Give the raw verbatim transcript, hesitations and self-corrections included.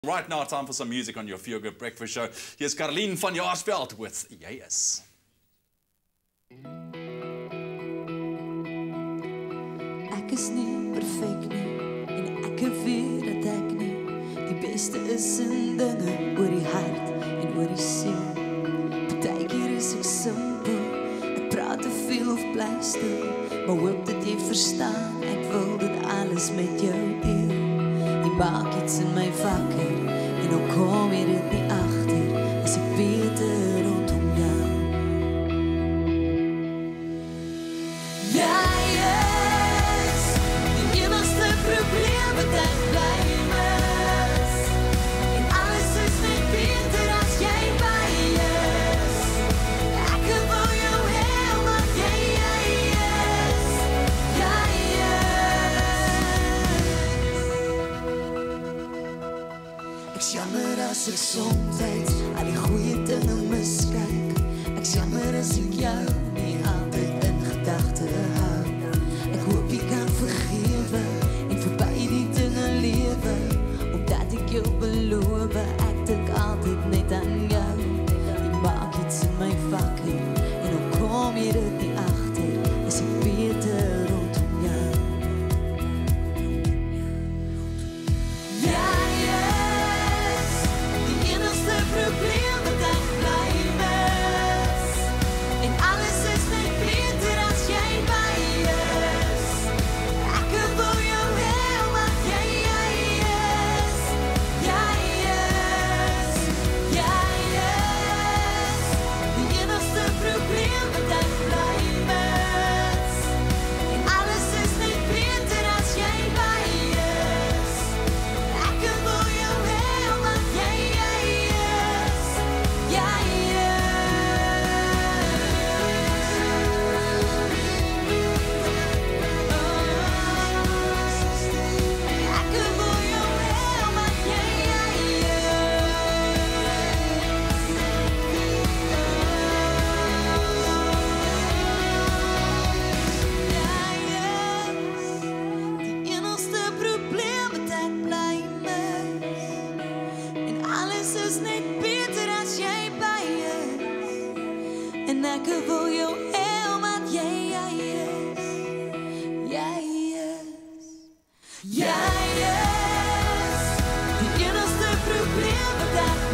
Right now, time for some music on your Feel Good Breakfast Show. Here's Caroline van Jaarsveld with Jy Is. Ek is nie perfek nie en ek weet dat ek nie die beste is in dinge oor die hart en oor die siel. Partykeer is ek simpel, ek praat te veel of bly stil, maar hoop dat jy verstaan, ek wil dit alles met jou deel. Jy maak iets in my wakker en dan kom jy dit nie agter as ek beter rondom jou. Jy is die enigste probleem wat ek bly mis, en alles is net beter as jy by is. Ek wil jou hê wat jy is, jy is. Ek's jammer as ek soms al die goeie dinge miskyk. Ek's jammer as ek jou nie altyd in gedagte hou. Ek hoop jy kan vergewe en verby die dinge lewe, omdat ek jou beloof, ek dink altyd net aan jou. Jy maak iets in my wakker en dan kom jy dit nie agter as ek beter rondom jou. Probleem wat ek bly mis, en alles is net beter as jy by is. Ek wil jou hê wat jy is, jy is, jy is. Die enigste probleem wat ek bly mis, en alles is net beter as jy by is. Ek wil jou hê wat jy is. En ek wil jou hê wat jy is, jy is, jy is, die enigste probleem wat ek